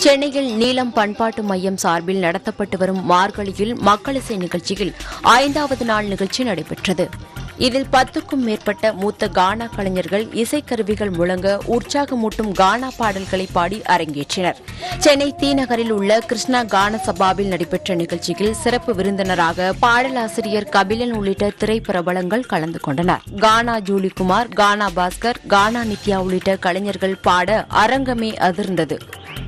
சென்னையில் நீலம் பண்பாட்டு மையம் சார்பில் நடத்தப்பட்டு வரும் மார்கழியில் மக்களிசை நிகழ்ச்சியில் 5வது நாள் நிகழ்ச்சி நடைபெற்றது. இதில் 10க்கும் மேற்பட்ட மூத்த கானா கலைஞர்கள் இசைக்கருவிகள் முழங்க உற்சாகமூட்டும் கானா பாடல்களை பாடி அரங்கேற்றினர். சென்னை தீநகரில் உள்ள கிருஷ்ணா கான சபாவில் நடைபெற்ற நிகழ்ச்சியில் சிறப்பு விருந்தினராக பாடலாசிரியர் கபிலன் உள்ளிட்ட திரைப்பிரபலங்கள் கலந்து கொண்டனர். கானா ஜூலிகுமார், கானா பாஸ்கர், கானா நித்யா உள்ளிட்ட கலைஞர்கள் பாட அரங்கமே அதிர்ந்தது.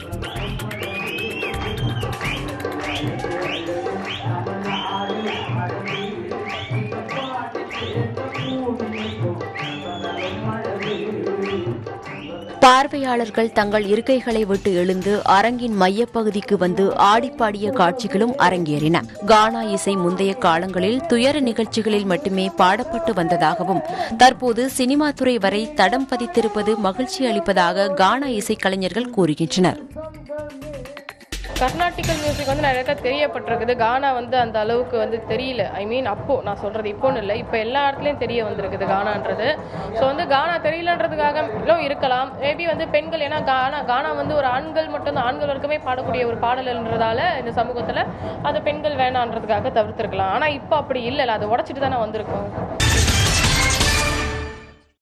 பார்வையாளர்கள் தங்கள் இருக்கைகளை விட்டு எழுந்து அரங்கின் மையப்பகுதிக்கு வந்து ஆடிப்பாடிய காட்சிகளும் அரங்கேறின. கானா இசை முந்தைய காலங்களில் துயர நிகழ்ச்சிகளில் மட்டுமே பாடப்பட்டு வந்ததாகவும் தற்போது சினிமா துறை வரை தடம் பதித்திருப்பது மகிழ்ச்சி அளிப்பதாக கானா இசைக்கலைஞர்கள் கூறுகின்றனர். கர்நாடிக்கல் மியூசிக் நிறைய தெரியப்பட்டிருக்குது. கானா அந்த அளவுக்கு தெரியல. அப்போ நான் சொல்றது இப்போன்னு இல்லை, இப்போ எல்லா இடத்துலையும் தெரிய வந்திருக்குது கானான்றது. ஸோ கானா தெரியலன்றதுக்காக இருக்கலாம். மேபி பெண்கள், ஏன்னா கானா ஒரு ஆண்கள் மட்டும்தான், ஆண்கள் வரைக்குமே பாடக்கூடிய ஒரு பாடல்ன்றதால இந்த சமூகத்தில் அது பெண்கள் வேணான்றதுக்காக தவிர்த்திருக்கலாம். ஆனால் இப்போ அப்படி இல்லை, அதை உடச்சிட்டு தானே வந்திருக்கோம்.